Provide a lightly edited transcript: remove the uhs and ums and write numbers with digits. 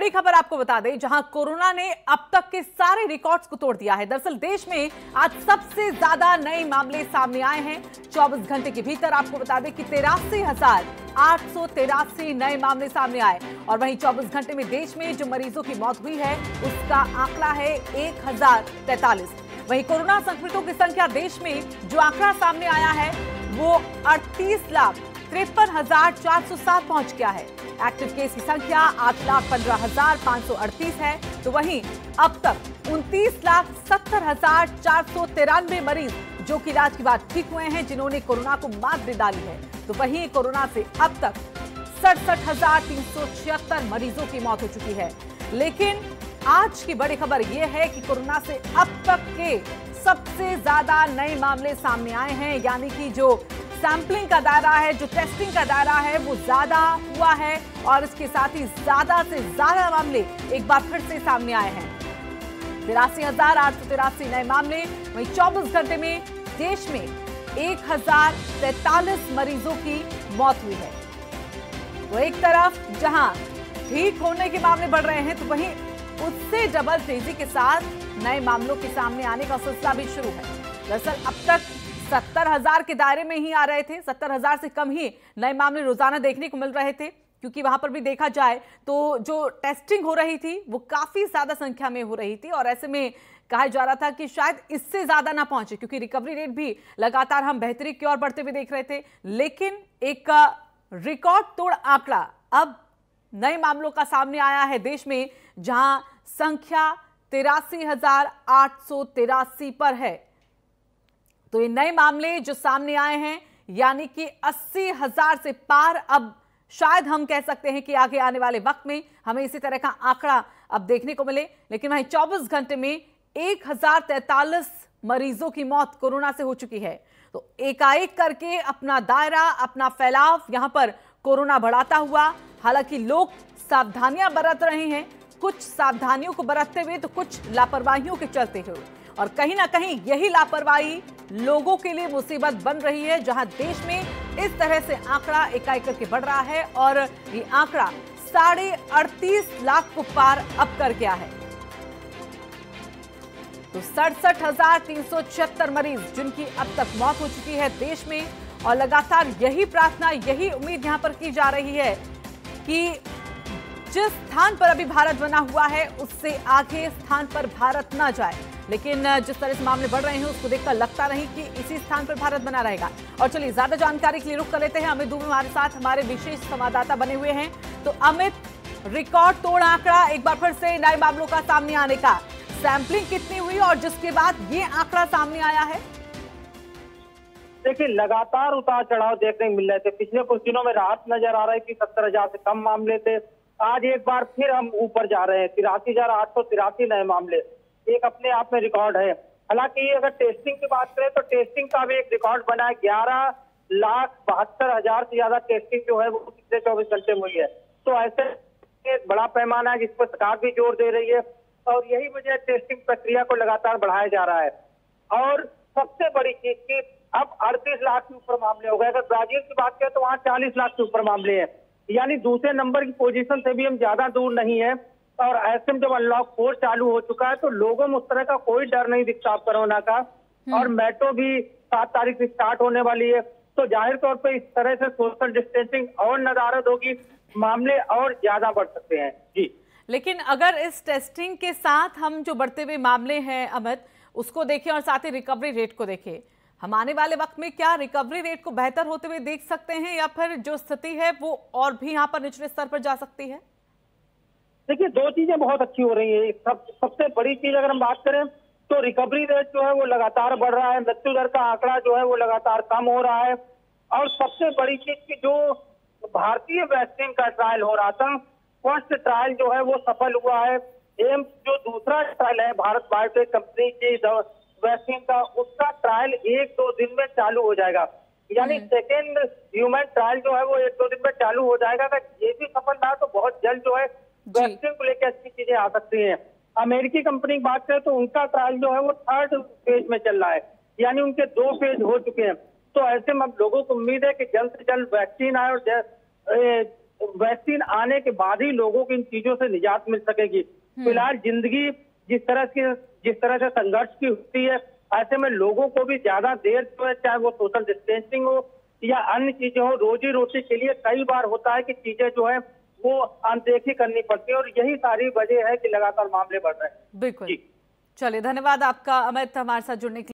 बड़ी खबर आपको बता दें, जहां कोरोना ने अब तक के सारे रिकॉर्ड्स को तोड़ दिया है। दरअसल देश में आज सबसे ज्यादा नए मामले सामने आए हैं। 24 घंटे के भीतर आपको बता दें कि 83,883 नए मामले सामने आए और वहीं 24 घंटे में देश में जो मरीजों की मौत हुई है उसका आंकड़ा है 1043। वहीं कोरोना संक्रमितों की संख्या देश में जो आंकड़ा सामने आया है वो 38,53,407 पहुंच गया है। एक्टिव केस की संख्या 8,15,538 है। तो वहीं अब तक 29,70,493 मरीज जो कि इलाज के बाद ठीक हुए हैं, जिन्होंने कोरोना को मात दे डाली है। तो वहीं कोरोना से अब तक 67,376 मरीजों की मौत हो चुकी है। लेकिन आज की बड़ी खबर यह है कि कोरोना से अब तक के सबसे ज्यादा नए मामले सामने आए हैं, यानी कि जो सैंपलिंग का दायरा है, जो टेस्टिंग का दायरा है वो ज्यादा हुआ है और इसके साथ ही ज्यादा से ज्यादा मामले एक बार फिर से सामने आए हैं। 83,883 नए मामले। वहीं 24 घंटे में देश में 1,043 मरीजों की मौत हुई है। तो एक तरफ जहां ठीक होने के मामले बढ़ रहे हैं, तो वहीं उससे डबल तेजी के साथ नए मामलों के सामने आने का सिलसिला भी शुरू है। दरअसल अब तक 70,000 के दायरे में ही आ रहे थे, 70,000 से कम ही नए मामले रोजाना देखने को मिल रहे थे, क्योंकि वहां पर भी देखा जाए तो जो टेस्टिंग हो रही थी वो काफी ज्यादा संख्या में हो रही थी और ऐसे में कहा जा रहा था कि शायद इससे ज्यादा ना पहुंचे, क्योंकि रिकवरी रेट भी लगातार हम बेहतरी की ओर बढ़ते हुए देख रहे थे। लेकिन एक रिकॉर्ड तोड़ आंकड़ा अब नए मामलों का सामने आया है देश में, जहां संख्या 83,883 पर है। तो ये नए मामले जो सामने आए हैं, यानी कि 80,000 से पार, अब शायद हम कह सकते हैं कि आगे आने वाले वक्त में हमें इसी तरह का आंकड़ा अब देखने को मिले। लेकिन वहीं 24 घंटे में 1,043 मरीजों की मौत कोरोना से हो चुकी है। तो एकाएक करके अपना दायरा, अपना फैलाव यहां पर कोरोना बढ़ाता हुआ, हालांकि लोग सावधानियां बरत रहे हैं, कुछ सावधानियों को बरतते हुए तो कुछ लापरवाहियों के चलते हुए, और कहीं ना कहीं यही लापरवाही लोगों के लिए मुसीबत बन रही है, जहां देश में इस तरह से आंकड़ा एकाएक करके बढ़ रहा है और ये आंकड़ा 38.5 लाख को पार अब कर गया है। तो 67,376 मरीज जिनकी अब तक मौत हो चुकी है देश में, और लगातार यही प्रार्थना, यही उम्मीद यहां पर की जा रही है कि जिस स्थान पर अभी भारत बना हुआ है उससे आगे स्थान पर भारत ना जाए। लेकिन जिस तरह से मामले बढ़ रहे हैं उसको देखकर लगता नहीं कि इसी स्थान पर भारत बना रहेगा। और चलिए ज्यादा जानकारी के लिए रुख कर लेते हैं, अमित दुबे हमारे साथ हमारे विशेष संवाददाता बने हुए हैं। तो अमित, रिकॉर्ड तोड़ आंकड़ा एक बार फिर से नए मामलों का सामने आने का, सैंपलिंग कितनी हुई और जिसके बाद ये आंकड़ा सामने आया है? देखिए, लगातार उतार चढ़ाव देखने को मिल रहे थे। पिछले कुछ दिनों में राहत नजर आ रही थी, 70,000 से कम मामले थे। आज एक बार फिर हम ऊपर जा रहे हैं, 83,883 नए मामले, एक अपने आप में रिकॉर्ड है। हालांकि अगर टेस्टिंग की बात करें तो टेस्टिंग का भी एक रिकॉर्ड बना है। 11,72,000 से ज्यादा टेस्टिंग जो है वो पिछले 24 घंटे में हुई है। तो ऐसे एक बड़ा पैमाना है जिस पर सरकार भी जोर दे रही है और यही वजह टेस्टिंग प्रक्रिया को लगातार बढ़ाया जा रहा है। और सबसे बड़ी चीज की अब 38 लाख के ऊपर मामले हो गए। अगर ब्राजील की बात करें तो वहाँ 40 लाख के ऊपर मामले हैं, यानी दूसरे नंबर की पोजीशन से भी हम ज्यादा दूर नहीं है। और ऐसे में जब अनलॉक 4 चालू हो चुका है तो लोगों में उस तरह का कोई डर नहीं दिखता कोरोना का। और मेट्रो भी 7 तारीख से स्टार्ट होने वाली है, तो जाहिर तौर पे इस तरह से सोशल डिस्टेंसिंग और नदारद होगी, मामले और ज्यादा बढ़ सकते हैं। जी, लेकिन अगर इस टेस्टिंग के साथ हम जो बढ़ते हुए मामले हैं अमित, उसको देखें और साथ ही रिकवरी रेट को देखें, हम आने वाले वक्त में क्या रिकवरी रेट को बेहतर होते हुए देख सकते हैं या फिर जो स्थिति है वो और भी यहाँ पर निचले स्तर पर जा सकती है? देखिए, दो चीजें बहुत अच्छी हो रही है। सबसे बड़ी चीज अगर हम बात करें तो रिकवरी रेट जो है वो लगातार बढ़ रहा है, मृत्यु दर का आंकड़ा जो है वो लगातार कम हो रहा है। और सबसे बड़ी चीज की जो भारतीय वैक्सीन का ट्रायल हो रहा था, फर्स्ट ट्रायल जो है वो सफल हुआ है। एम्स जो दूसरा ट्रायल है भारत बायोटेक कंपनी की वैक्सीन का, उसका ट्रायल 1-2 दिन में चालू हो जाएगा। यानी सेकेंड ह्यूमन ट्रायल जो है वो 1-2 दिन में चालू हो जाएगा। अगर ये भी सफल रहा तो बहुत जल्द जो है वैक्सीन को लेकर अच्छी चीजें आ सकती हैं। अमेरिकी कंपनी की बात करें तो उनका ट्रायल जो है वो 3rd फेज में चल रहा है, यानी उनके 2 फेज हो चुके हैं। तो ऐसे में अब लोगों को उम्मीद है कि जल्द से जल्द वैक्सीन आए और वैक्सीन आने के बाद ही लोगों को इन चीजों से निजात मिल सकेगी। फिलहाल जिंदगी जिस तरह से संघर्ष की होती है, ऐसे में लोगों को भी ज्यादा देर जो है, चाहे वो सोशल डिस्टेंसिंग हो या अन्य चीजें हो, रोजी रोटी के लिए कई बार होता है कि चीजें जो है वो अनदेखी करनी पड़ती है, और यही सारी वजह है कि लगातार मामले बढ़ रहे हैं। बिल्कुल। चलिए, धन्यवाद आपका अमित, हमारे साथ जुड़ने के लिए।